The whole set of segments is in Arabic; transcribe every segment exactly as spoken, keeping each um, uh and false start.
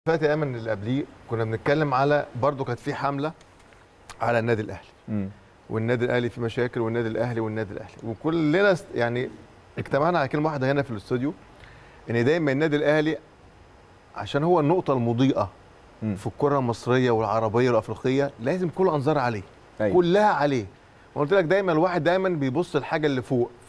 فات يا ايمن اللي قبليه كنا بنتكلم على برضه كانت في حمله على النادي الاهلي. امم والنادي الاهلي في مشاكل والنادي الاهلي والنادي الاهلي وكلنا يعني اجتمعنا على كلمه واحده هنا في الاستوديو، ان دايما النادي الاهلي عشان هو النقطه المضيئه مم. في الكره المصريه والعربيه والافريقيه لازم كل انظار عليه. أيوة. كلها عليه. وقلت لك دايما الواحد دايما بيبص الحاجه اللي فوق. ف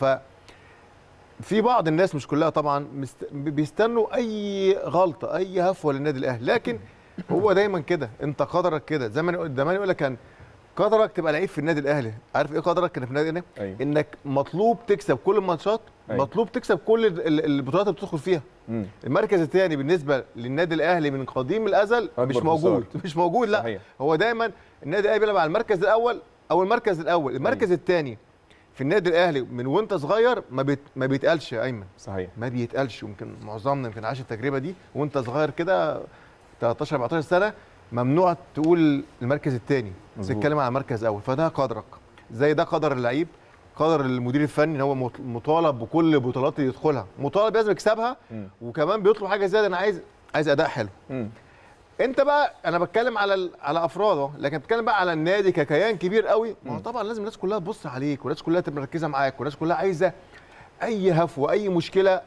في بعض الناس مش كلها طبعا بيستنوا اي غلطه اي هفوه للنادي الاهلي، لكن هو دايما كده، انت قدرك كده. زمان زمان يقول لك كان قدرك تبقى لعيب في النادي الاهلي. عارف ايه قدرك كان في النادي الاهلي؟ أيوة. انك مطلوب تكسب كل الماتشات. أيوة. مطلوب تكسب كل البطولات اللي بتدخل فيها. مم. المركز الثاني بالنسبه للنادي الاهلي من قديم الازل مش موجود بصار. مش موجود لا صحيح. هو دايما النادي الاهلي بيلعب على المركز الاول او المركز الاول. المركز الثاني في النادي الاهلي من وانت صغير ما بيت ما بيتقالش يا ايمن. صحيح. ما بيتقالش. يمكن معظمنا يمكن عاش التجربه دي وانت صغير كده تلتاشر اربعتاشر سنه ممنوع تقول المركز الثاني، تتكلم على مركز اول. فده قدرك، زي ده قدر اللعيب، قدر المدير الفني ان هو مطالب بكل البطولات اللي يدخلها، مطالب لازم يكسبها. م. وكمان بيطلب حاجه زياده، انا عايز عايز اداء حلو. م. انت بقى انا بتكلم على على افراد اهو، لكن بتكلم بقى على النادي ككيان كبير قوي. ما هو طبعا لازم الناس كلها تبص عليك، والناس كلها تبقى مركزه معاك، والناس كلها عايزه اي هفوه اي مشكله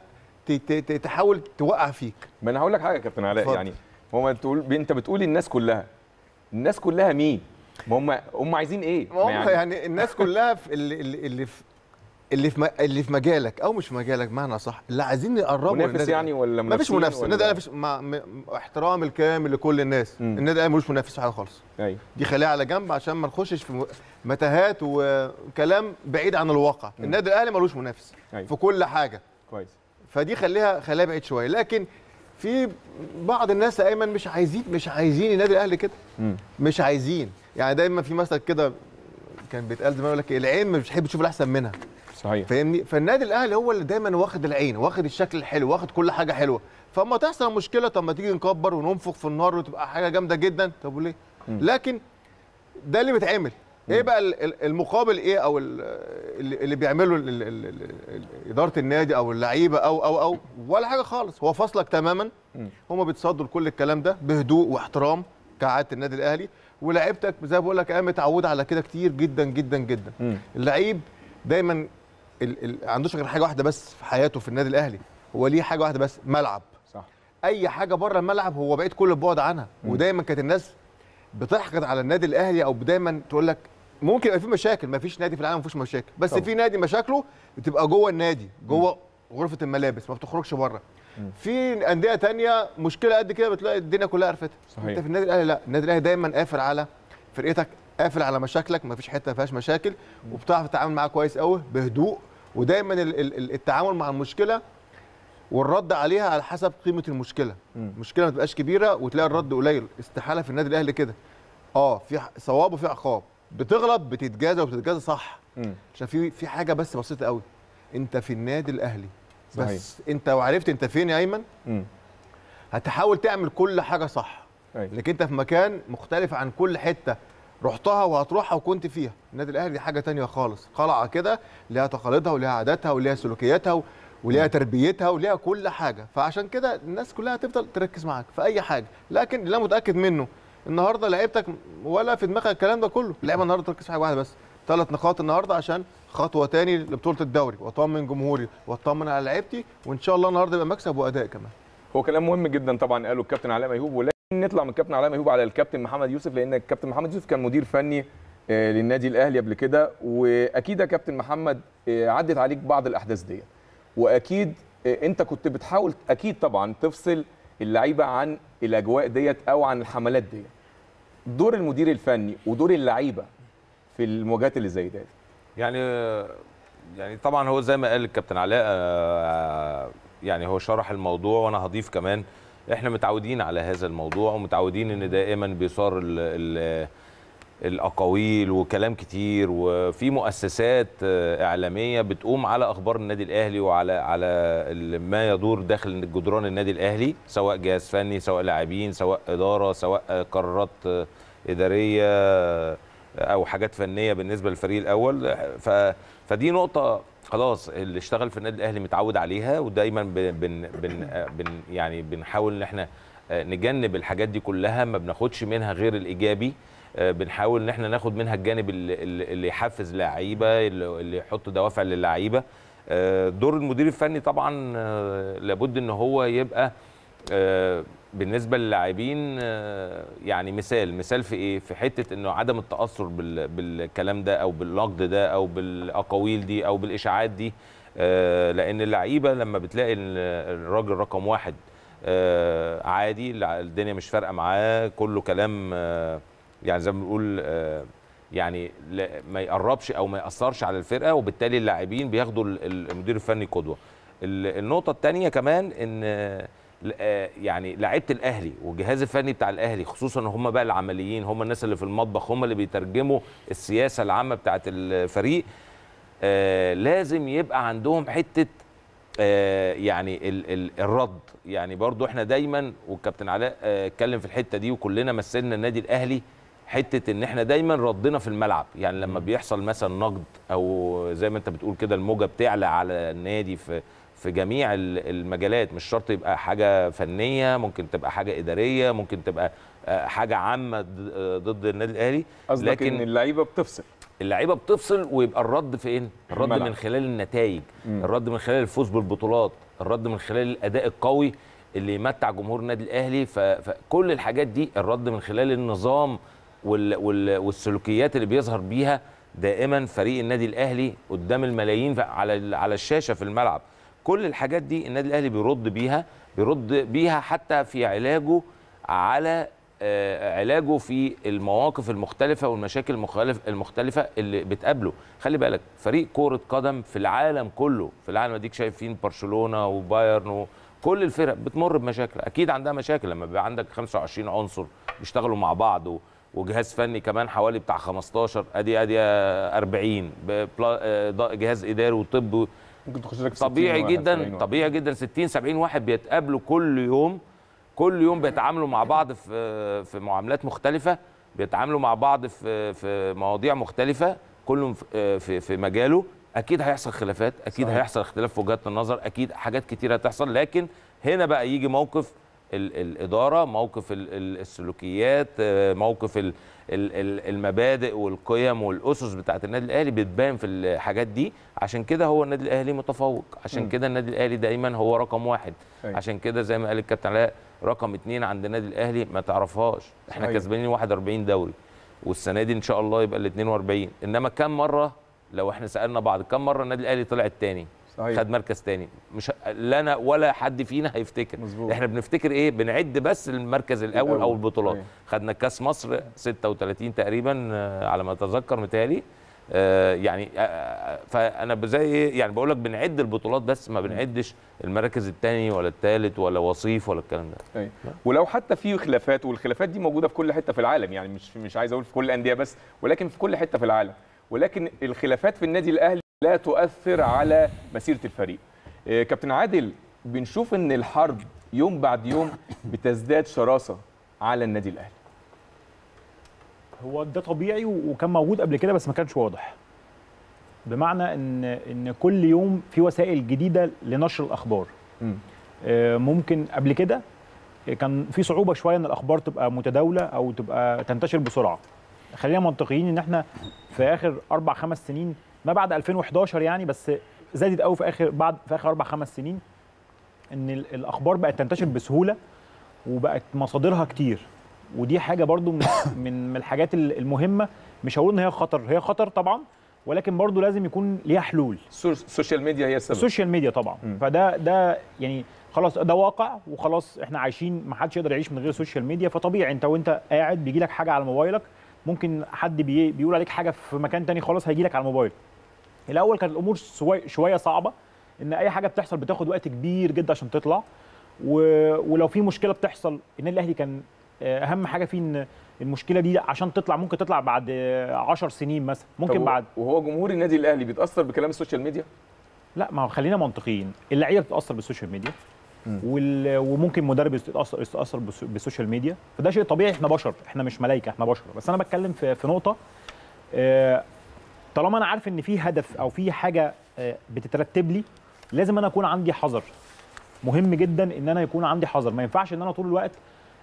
تحاول توقع فيك. ما انا هقول لك حاجه يا كابتن علاء، يعني هو تقول انت بتقول الناس كلها، الناس كلها مين؟ ما هم هم عايزين ايه؟ ما هم يعني, يعني الناس كلها في اللي اللي في اللي في اللي في مجالك او مش في مجالك بمعنى صح، اللي عايزين يقربوا منافس يعني ولا ما فيش منافس. النادي الاهلي مع احترام الكامل لكل الناس، النادي الاهلي ملوش منافس في حاجه خالص. ايوه دي خليها على جنب عشان ما نخشش في متاهات وكلام بعيد عن الواقع. مم. النادي الاهلي ملوش منافس. أيوة. في كل حاجه كويس، فدي خليها خليها بعيد شويه. لكن في بعض الناس يا ايمن مش عايزين مش عايزين النادي الاهلي كده. مم. مش عايزين. يعني دايما في مثل كده كان بيتقال زمان يقول لك العين مش بتحب تشوف الاحسن منها. صحيح. فاهمني؟ فالنادي الاهلي هو اللي دايما واخد العين، واخد الشكل الحلو، واخد كل حاجه حلوه. فاما تحصل مشكله طب ما تيجي نكبر وننفخ في النار وتبقى حاجه جامده جدا. طب وليه؟ م. لكن ده اللي بيتعمل. ايه بقى المقابل ايه او اللي بيعمله اداره النادي او اللعيبه او او او ولا حاجه خالص. هو فصلك تماما. هم بيتصدوا لكل الكلام ده بهدوء واحترام كعاده النادي الاهلي، ولاعيبتك زي ما بقول لك انا متعوده على كده كتير جدا جدا جدا. م. اللعيب دايما ال ال عندوش غير حاجه واحده بس في حياته في النادي الاهلي، هو ليه حاجه واحده بس، ملعب. صح. اي حاجه بره الملعب هو بعيد كل البعد عنها. م. ودايما كانت الناس بتحقد على النادي الاهلي او دايما تقول لك ممكن يبقى في مشاكل، ما فيش نادي في العالم ما فيهوش مشاكل، بس طبعا. في نادي مشاكله بتبقى جوه النادي، جوه م. غرفه الملابس، ما بتخرجش بره. في انديه ثانيه مشكله قد كده بتلاقي الدنيا كلها عرفتها. انت في النادي الاهلي لا، النادي الاهلي دايما قافل على فرقتك، قافل على مشاكلك، ما فيش حته ما فيهاش مشاكل، وبتعرف تتعامل معاها كويس قوي بهدوء. ودايما التعامل مع المشكله والرد عليها على حسب قيمه المشكله. المشكله ما تبقاش كبيره وتلاقي الرد قليل. استحاله في النادي الاهلي كده. اه في ثواب وفي عقاب، بتغلط بتتجازى وبتتجازى صح. مم. عشان في في حاجه بس بسيطه قوي، انت في النادي الاهلي بس. صحيح. انت وعرفت انت فين يا ايمن، مم. هتحاول تعمل كل حاجه صح. لكن انت في مكان مختلف عن كل حته رحتها وهتروحها وكنت فيها. النادي الاهلي دي حاجه ثانيه خالص، قلعه كده ليها تقاليدها وليها عاداتها وليها سلوكياتها وليها تربيتها وليها كل حاجه. فعشان كده الناس كلها هتفضل تركز معاك في اي حاجه. لكن اللي انا متاكد منه النهارده لعيبتك ولا في دماغك الكلام ده كله. اللعيبه النهارده تركز في حاجه واحده بس، ثلاث نقاط النهارده عشان خطوه ثاني لبطوله الدوري، واطمن جمهوري واطمن على لعيبتي، وان شاء الله النهارده يبقى مكسب واداء كمان. هو كلام مهم جدا طبعا قاله الكابتن علاء ميهوب. ولكن نطلع من الكابتن علاء ميهوب على الكابتن محمد يوسف، لان الكابتن محمد يوسف كان مدير فني للنادي الاهلي قبل كده، واكيد يا كابتن محمد عدت عليك بعض الاحداث ديت، واكيد انت كنت بتحاول اكيد طبعا تفصل اللعيبه عن الاجواء ديت او عن الحملات ديت. دور المدير الفني ودور اللعيبه في المواجهات اللي زي ديت يعني يعني طبعا هو زي ما قال الكابتن علاء، يعني هو شرح الموضوع، وانا هضيف كمان احنا متعودين على هذا الموضوع، ومتعودين ان دائما بيصار ال ال الاقاويل وكلام كتير، وفي مؤسسات اعلاميه بتقوم على اخبار النادي الاهلي وعلى على ما يدور داخل جدران النادي الاهلي، سواء جهاز فني سواء لاعبين سواء اداره سواء قرارات اداريه او حاجات فنيه بالنسبه للفريق الاول. فدي نقطه خلاص اللي اشتغل في النادي الاهلي متعود عليها، ودايما بن بن بن يعني بنحاول ان احنا نجنب الحاجات دي كلها، ما بناخدش منها غير الايجابي. بنحاول ان احنا ناخد منها الجانب اللي يحفز لعيبه، اللي يحط دوافع للعيبه. دور المدير الفني طبعا لابد ان هو يبقى بالنسبه للاعبين يعني مثال مثال في ايه؟ في حته انه عدم التاثر بالكلام ده او بالنقد ده او بالاقاويل دي او بالاشاعات دي، لان اللعيبه لما بتلاقي الراجل رقم واحد عادي، الدنيا مش فارقه معاه، كله كلام يعني زي ما بنقول يعني ما يقربش او ما ياثرش على الفرقه، وبالتالي اللاعبين بياخدوا المدير الفني قدوه. النقطه الثانيه كمان ان يعني لعيبه الاهلي والجهاز الفني بتاع الاهلي خصوصا هم بقى العمليين، هم الناس اللي في المطبخ، هم اللي بيترجموا السياسه العامه بتاعه الفريق، لازم يبقى عندهم حته يعني ال ال الرد. يعني برضو احنا دايما، والكابتن علاء اتكلم في الحته دي وكلنا مثلنا النادي الاهلي حته ان احنا دايما ردنا في الملعب. يعني لما بيحصل مثلا نقد او زي ما انت بتقول كده الموجه بتعلى على النادي في في جميع المجالات، مش شرط يبقى حاجه فنيه، ممكن تبقى حاجه اداريه، ممكن تبقى حاجه عامه ضد النادي الاهلي. لكن ان اللعيبه بتفصل اللعيبه بتفصل ويبقى الرد فين؟ الرد الملعب. من خلال النتائج، الرد من خلال الفوز بالبطولات، الرد من خلال الاداء القوي اللي يمتع جمهور النادي الاهلي. فكل الحاجات دي الرد من خلال النظام وال وال والسلوكيات اللي بيظهر بيها دائما فريق النادي الاهلي قدام الملايين على على الشاشه في الملعب. كل الحاجات دي النادي الاهلي بيرد بيها بيرد بيها حتى في علاجه على آه علاجه في المواقف المختلفه والمشاكل المختلفه المختلفه اللي بتقابله. خلي بالك فريق كره قدم في العالم كله، في العالم اديك شايفين برشلونه وبايرن وكل الفرق بتمر بمشاكل، اكيد عندها مشاكل لما بيبقى عندك خمسة وعشرين عنصر بيشتغلوا مع بعض وجهاز فني كمان حوالي بتاع خمستاشر، ادي ادي أربعين، جهاز اداري وطب، ممكن تخش لك طبيعي جدا طبيعي جدا ستين سبعين واحد بيتقابلوا كل يوم، كل يوم بيتعاملوا مع بعض في في معاملات مختلفه، بيتعاملوا مع بعض في في مواضيع مختلفه، كلهم في في مجاله. اكيد هيحصل خلافات، اكيد صحيح. هيحصل اختلاف في وجهات النظر، اكيد حاجات كتيره هتحصل، لكن هنا بقى يجي موقف الاداره، موقف السلوكيات، موقف المبادئ والقيم والاسس بتاعه النادي الاهلي بتبان في الحاجات دي. عشان كده هو النادي الاهلي متفوق، عشان كده النادي الاهلي دايما هو رقم واحد. أي. عشان كده زي ما قال الكابتن علاء رقم اتنين عند النادي الاهلي ما تعرفهاش، احنا أي. كسبانين واحد وأربعين دوري، والسنه دي ان شاء الله يبقى ال اتنين وأربعين. انما كم مره لو احنا سالنا بعض كم مره النادي الاهلي طلع الثاني، خد مركز تاني، مش لا انا ولا حد فينا هيفتكر. مزبوط. احنا بنفتكر ايه؟ بنعد بس المركز الاول, الأول. او البطولات. أيه. خدنا كاس مصر ستة وتلاتين تقريبا على ما اتذكر متهيألي، آه يعني آه فانا زي يعني بقول لك بنعد البطولات بس ما بنعدش المراكز الثاني ولا الثالث ولا وصيف ولا الكلام ده. أيه. ولو حتى في خلافات، والخلافات دي موجوده في كل حته في العالم، يعني مش مش عايز اقول في كل الانديه بس، ولكن في كل حته في العالم، ولكن الخلافات في النادي الاهلي لا تؤثر على مسيره الفريق. كابتن عادل، بنشوف ان الحرب يوم بعد يوم بتزداد شراسه على النادي الاهلي. هو ده طبيعي وكان موجود قبل كده بس ما كانش واضح. بمعنى ان ان كل يوم في وسائل جديده لنشر الاخبار. م. ممكن قبل كده كان في صعوبه شويه ان الاخبار تبقى متداوله او تبقى تنتشر بسرعه. خلينا منطقيين ان احنا في اخر اربع خمس سنين ما بعد ألفين وحداشر يعني، بس زادت قوي في اخر بعد في اخر اربع خمس سنين ان الاخبار بقت تنتشر بسهوله وبقت مصادرها كتير، ودي حاجه برضو من من الحاجات المهمه. مش هقول ان هي خطر، هي خطر طبعا، ولكن برضو لازم يكون ليها حلول. السوشيال ميديا هي السبب. السوشيال ميديا طبعا. م. فده ده يعني خلاص ده واقع وخلاص احنا عايشين، ما حدش يقدر يعيش من غير السوشيال ميديا. فطبيعي انت وانت قاعد بيجي لك حاجه على موبايلك، ممكن حد بي بيقول عليك حاجه في مكان تاني خالص هيجي لك على الموبايل. الاول كانت الامور شويه صعبه، ان اي حاجه بتحصل بتاخد وقت كبير جدا عشان تطلع، ولو في مشكله بتحصل النادي الاهلي كان اهم حاجه فيه ان المشكله دي عشان تطلع ممكن تطلع بعد عشر سنين مثلا، ممكن بعد. وهو جمهور النادي الاهلي بيتاثر بكلام السوشيال ميديا؟ لا، ما هو خلينا منطقيين، اللعيبه بتتاثر بالسوشيال ميديا وممكن مدرب يتاثر يتاثر بالسوشيال ميديا، فده شيء طبيعي. احنا بشر، احنا مش ملائكه، احنا بشر. بس انا بتكلم في في نقطه، طالما انا عارف ان في هدف او في حاجه بتترتب لي، لازم انا اكون عندي حذر. مهم جدا ان انا يكون عندي حذر، ما ينفعش ان انا طول الوقت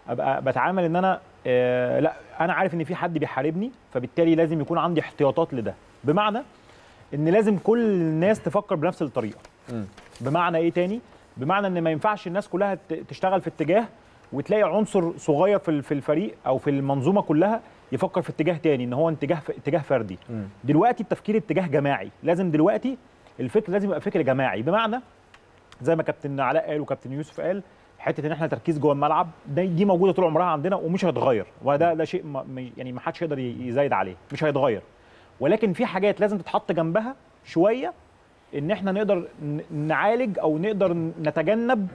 ابقى بتعامل ان انا آه لا انا عارف ان في حد بيحاربني، فبالتالي لازم يكون عندي احتياطات لده. بمعنى ان لازم كل الناس تفكر بنفس الطريقه. م. بمعنى ايه تاني؟ بمعنى ان ما ينفعش الناس كلها تشتغل في اتجاه وتلاقي عنصر صغير في في الفريق او في المنظومه كلها يفكر في اتجاه تاني، ان هو اتجاه اتجاه فردي. م. دلوقتي التفكير اتجاه جماعي، لازم دلوقتي الفكر لازم يبقى فكر جماعي. بمعنى زي ما كابتن علاء قال وكابتن يوسف قال، حته ان احنا تركيز جوه الملعب دي موجوده طول عمرها عندنا ومش هتتغير، وده ده شيء ما يعني ما حدش يقدر يزايد عليه، مش هيتغير. ولكن في حاجات لازم تتحط جنبها شويه ان احنا نقدر نعالج او نقدر نتجنب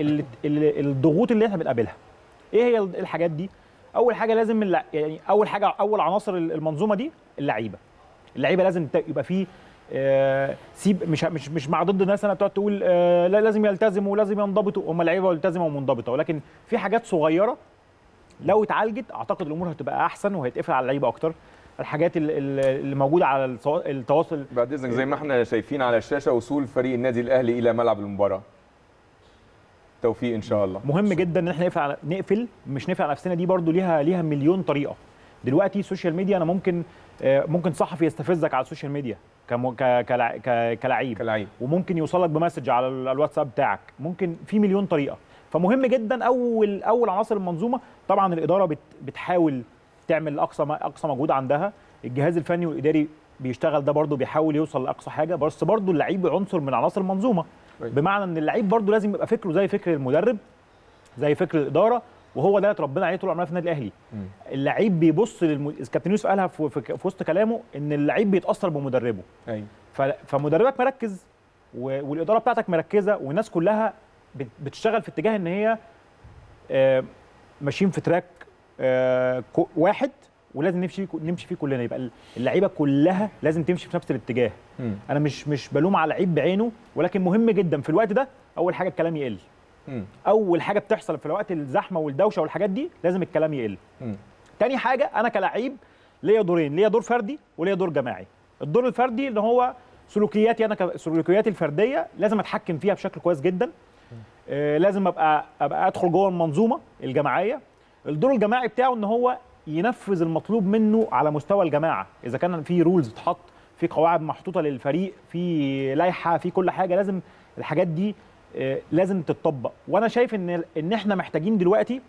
الضغوط اللي احنا بنقابلها. ايه هي الحاجات دي؟ اول حاجه لازم يعني اول حاجه اول عناصر المنظومه دي اللعيبه. اللعيبه لازم يبقى فيه آه سيب مش مش مش مع ضد الناس انا بتقعد تقول آه لا لازم يلتزموا ولازم ينضبطوا، هم لعيبه ملتزمه ومنضبطه، ولكن في حاجات صغيره لو اتعالجت اعتقد الامور هتبقى احسن وهيتقفل على اللعيبه اكتر. الحاجات اللي موجوده على التواصل بعد اذنك زي ما احنا شايفين على الشاشه وصول فريق النادي الاهلي الى ملعب المباراه. توفيق ان شاء الله. مهم جدا ان احنا نقفل نقفل مش نقفل على نفسنا، دي برضو ليها ليها مليون طريقه. دلوقتي السوشيال ميديا انا ممكن ممكن صحفي يستفزك على السوشيال ميديا كلاعب كلاعب وممكن يوصل لك بمسج على الواتساب بتاعك، ممكن في مليون طريقه. فمهم جدا اول اول عناصر المنظومه طبعا الاداره بتحاول تعمل اقصى اقصى مجهود عندها، الجهاز الفني والاداري بيشتغل ده برضو بيحاول يوصل لاقصى حاجه، بس برضو اللعيب عنصر من عناصر المنظومه. بمعنى ان اللعيب برضو لازم يبقى فكره زي فكر المدرب زي فكر الاداره، وهو ده اتربينا عليه طول عمرنا في النادي الاهلي. اللعيب بيبص للم... كابتن يوسف قالها في... في... في وسط كلامه ان اللعيب بيتاثر بمدربه. ايوه ف... فمدربك مركز و... والاداره بتاعتك مركزه والناس كلها بت... بتشتغل في اتجاه ان هي آه... ماشيين في تراك آه... كو... واحد ولازم نمشي نمشي فيه كلنا، يبقى اللعيبه كلها لازم تمشي في نفس الاتجاه. م. انا مش مش بلوم على لعيب بعينه، ولكن مهم جدا في الوقت ده اول حاجه الكلام يقل. م. اول حاجه بتحصل في الوقت الزحمه والدوشه والحاجات دي لازم الكلام يقل. م. تاني حاجه انا كلاعب ليا دورين، ليا دور فردي وليا دور جماعي. الدور الفردي اللي هو سلوكياتي انا سلوكياتي الفرديه لازم اتحكم فيها بشكل كويس جدا. آه لازم ابقى ابقى ادخل جوه المنظومه الجماعيه. الدور الجماعي بتاعه ان هو ينفذ المطلوب منه على مستوى الجماعه، اذا كان في رولز بتتحط، في قواعد محطوطه للفريق، في لائحه، في كل حاجه، لازم الحاجات دي لازم تتطبق. وانا شايف ان ان احنا محتاجين دلوقتي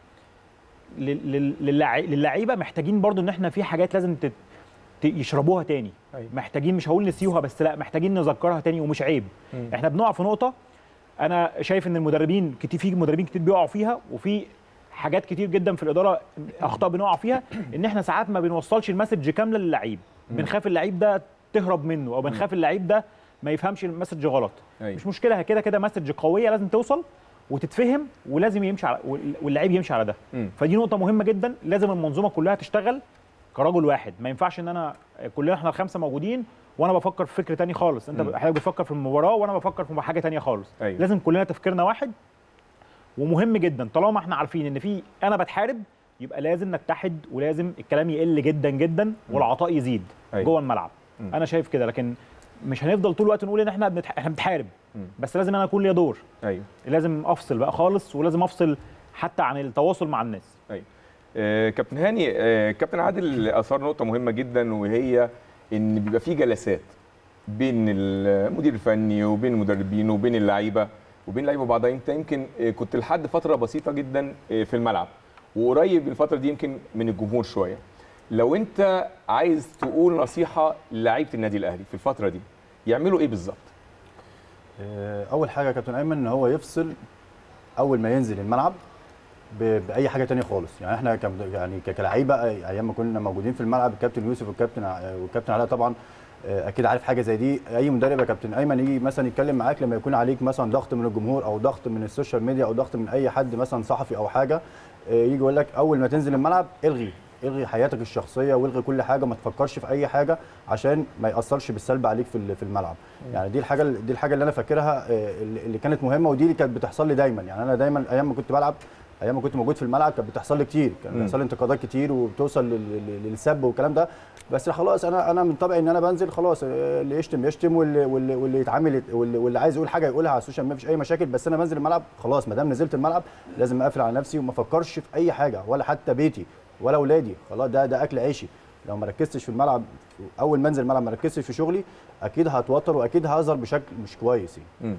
للعيبه محتاجين برضو ان احنا في حاجات لازم يشربوها تاني. أيوة. محتاجين مش هقول نسيوها بس لا محتاجين نذكرها تاني ومش عيب. م. احنا بنقع في نقطه انا شايف ان المدربين كتير في مدربين كتير بيقعوا فيها، وفي حاجات كتير جدا في الاداره اخطاء بنقع فيها، ان احنا ساعات ما بنوصلش المسج كامله للعيب، بنخاف اللعيب ده تهرب منه او بنخاف اللعيب ده ما يفهمش المسج غلط. أيوة. مش مشكله، كده كده مسج قويه لازم توصل وتتفهم ولازم يمشي على واللعيب يمشي على ده. م. فدي نقطه مهمه جدا، لازم المنظومه كلها تشتغل كرجل واحد. ما ينفعش ان انا كلنا احنا الخمسه موجودين وانا بفكر في فكر تاني خالص، انت حضرتك بتفكر في المباراه وانا بفكر في حاجه تانيه خالص. أيوة. لازم كلنا تفكيرنا واحد. ومهم جدا طالما احنا عارفين ان في انا بتحارب يبقى لازم نتحد ولازم الكلام يقل جدا جدا والعطاء يزيد. أيوة. جوه الملعب. م. انا شايف كده، لكن مش هنفضل طول الوقت نقول ان احنا بنتح... احنا بنتحارب، بس لازم انا اكون ليا دور. ايوه لازم افصل بقى خالص، ولازم افصل حتى عن التواصل مع الناس. ايوه آه كابتن هاني، آه كابتن عادل اثار نقطه مهمه جدا، وهي ان بيبقى في جلسات بين المدير الفني وبين المدربين وبين اللعيبه وبين اللعيبه وبعضها. انت يمكن كنت لحد فتره بسيطه جدا في الملعب، وقريب الفتره دي يمكن من الجمهور شويه. لو انت عايز تقول نصيحه للاعيبه النادي الاهلي في الفتره دي يعملوا ايه بالظبط؟ اول حاجه يا كابتن ايمن ان هو يفصل اول ما ينزل الملعب باي حاجه ثانيه خالص. يعني احنا يعني كلاعيبه ايام ما كنا موجودين في الملعب، الكابتن يوسف والكابتن والكابتن علاء طبعا اكيد عارف حاجه زي دي. اي مدرب يا كابتن ايمن يجي مثلا يتكلم معاك لما يكون عليك مثلا ضغط من الجمهور او ضغط من السوشيال ميديا او ضغط من اي حد مثلا صحفي او حاجه، يجي يقول لك اول ما تنزل الملعب الغي الغي حياتك الشخصيه والغي كل حاجه، ما تفكرش في اي حاجه عشان ما ياثرش بالسلب عليك في في الملعب. يعني دي الحاجه دي الحاجه اللي انا فاكرها اللي كانت مهمه، ودي اللي كانت بتحصل لي دايما. يعني انا دايما ايام ما كنت بلعب ايام ما كنت موجود في الملعب كانت بتحصل لي كتير، كان بيحصل لي انتقادات كتير وبتوصل للسب والكلام ده، بس خلاص انا انا من طبعي ان انا بنزل خلاص، اللي يشتم يشتم واللي واللي, واللي يتعامل واللي, واللي عايز يقول حاجه يقولها على السوشيال ميديا، مفيش اي مشاكل. بس انا بنزل الملعب خلاص، ما دام نزلت الملعب لازم اقفل على نفسي وما افكرش في اي حاجه، ولا حتى بيتي ولا اولادي، خلاص ده ده اكل عيشي. لو ما ركزتش في الملعب اول ما انزل الملعب ما ركزتش في شغلي اكيد هتوتر واكيد هظهر بشكل مش كويس يعني.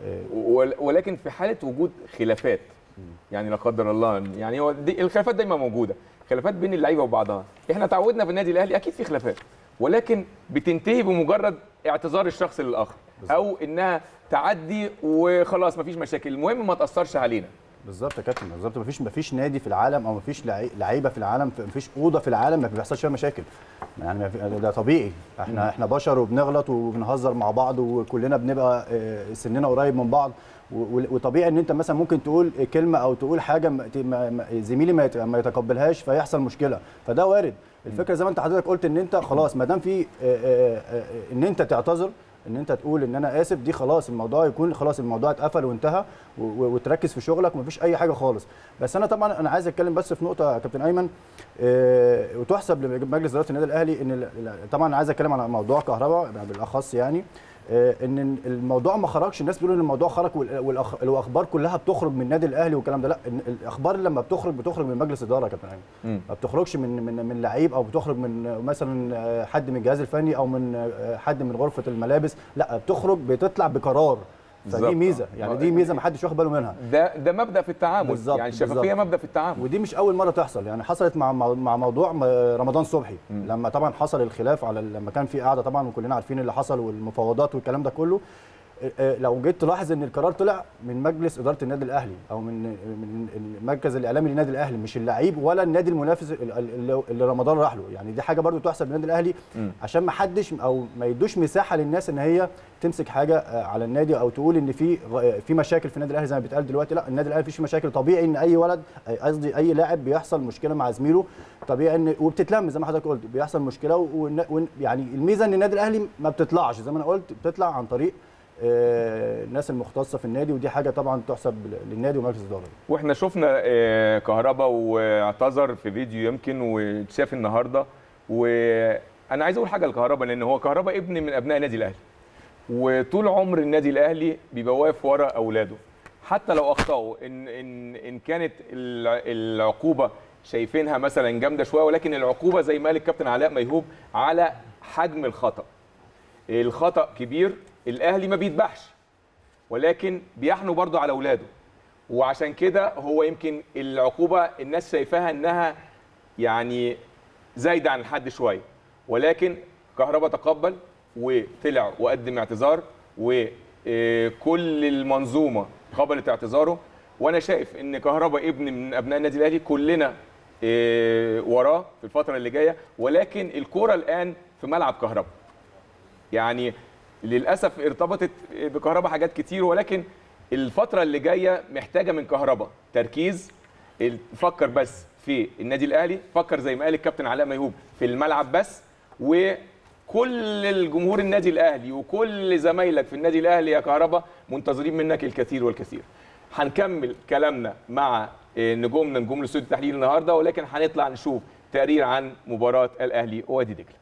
ولكن في حاله وجود خلافات، يعني لا قدر الله، يعني هو دي الخلافات دايما موجوده، خلافات بين اللعيبه وبعضها، احنا تعودنا في النادي الاهلي اكيد في خلافات، ولكن بتنتهي بمجرد اعتذار الشخص للاخر او انها تعدي وخلاص مفيش مشاكل، المهم ما تاثرش علينا. بالظبط يا كابتن، بالظبط. مفيش مفيش نادي في العالم او مفيش لعيبه في العالم، مفيش اوضه في العالم ما بيحصلش فيها مشاكل، يعني ده طبيعي. احنا احنا بشر وبنغلط وبنهزر مع بعض وكلنا بنبقى سننا قريب من بعض، وطبيعي ان انت مثلا ممكن تقول كلمه او تقول حاجه زميلي ما يتقبلهاش فيحصل مشكله، فده وارد. الفكره زي ما انت حضرتك قلت ان انت خلاص ما دام في ان انت تعتذر، ان انت تقول ان انا اسف، دي خلاص الموضوع يكون خلاص الموضوع اتقفل وانتهى، وتركز في شغلك ومفيش اي حاجه خالص. بس انا طبعا انا عايز اتكلم بس في نقطه يا كابتن ايمن، اه وتحسب لمجلس اداره النادي الاهلي، ان طبعا عايز اتكلم على موضوع كهرباء بالاخص، يعني اه ان الموضوع ما خرجش، الناس بيقولوا ان الموضوع خرج والاخبار كلها بتخرج من النادي الاهلي والكلام ده، لا، الاخبار لما بتخرج بتخرج من مجلس اداره يا كابتن ايمن، ما بتخرجش من من من لعيب او بتخرج من مثلا حد من الجهاز الفني او من حد من غرفه الملابس، لا، بتخرج بتطلع بقرار، فدي ميزه، يعني دي ميزه ما حدش واخد باله منها. ده ده مبدا في التعامل، يعني الشفافيه مبدا في التعامل، ودي مش اول مره تحصل، يعني حصلت مع مع موضوع رمضان صبحي، م. لما طبعا حصل الخلاف على لما كان في قاعده طبعا وكلنا عارفين اللي حصل والمفاوضات والكلام ده كله، لو جيت تلاحظ ان القرار طلع من مجلس اداره النادي الاهلي او من من المركز الاعلامي للنادي الاهلي، مش اللعيب ولا النادي المنافس اللي رمضان راح له، يعني دي حاجه برضو تحسب للنادي الاهلي، م. عشان ما حدش او ما يدوش مساحه للناس ان هي تمسك حاجه على النادي او تقول ان في في مشاكل في النادي الاهلي زي ما بيتقال دلوقتي. لا، النادي الاهلي مفيش مشاكل، طبيعي ان اي ولد قصدي اي لاعب بيحصل مشكله مع زميله، طبيعي ان وبتتلم زي ما حضرتك قلت، بيحصل مشكله، ويعني الميزه ان النادي الاهلي ما بتطلعش زي ما انا قلت، بتطلع عن طريق الناس المختصه في النادي، ودي حاجه طبعا تحسب للنادي ومجلس الاداره. واحنا شفنا كهربا واعتذر في فيديو يمكن واتشاف النهارده، وانا عايز اقول حاجه لكهربا، لان هو كهربا ابن من ابناء النادي الاهلي، وطول عمر النادي الاهلي بيبقى واقف ورا اولاده، حتى لو اخطاوا، ان ان ان كانت العقوبه شايفينها مثلا جامده شويه، ولكن العقوبه زي ما قال الكابتن علاء ميهوب على حجم الخطا. الخطا كبير، الاهلي ما بيذبحش ولكن بيحنوا برضه على اولاده، وعشان كده هو يمكن العقوبه الناس شايفاها انها يعني زايده عن الحد شويه، ولكن كهربا تقبل وطلع وقدم اعتذار، وكل المنظومه قبلت اعتذاره، وانا شايف ان كهربا ابن من ابناء النادي الاهلي، كلنا وراه في الفتره اللي جايه، ولكن الكوره الان في ملعب كهربا. يعني للاسف ارتبطت بكهربا حاجات كتير، ولكن الفتره اللي جايه محتاجه من كهربا تركيز، فكر بس في النادي الاهلي، فكر زي ما قال الكابتن علاء ميهوب في الملعب بس، وكل الجمهور النادي الاهلي وكل زمايلك في النادي الاهلي يا كهربا منتظرين منك الكثير والكثير. هنكمل كلامنا مع نجومنا نجوم الاستوديو التحليلي النهارده، ولكن هنطلع نشوف تقرير عن مباراه الاهلي ووادي دجله.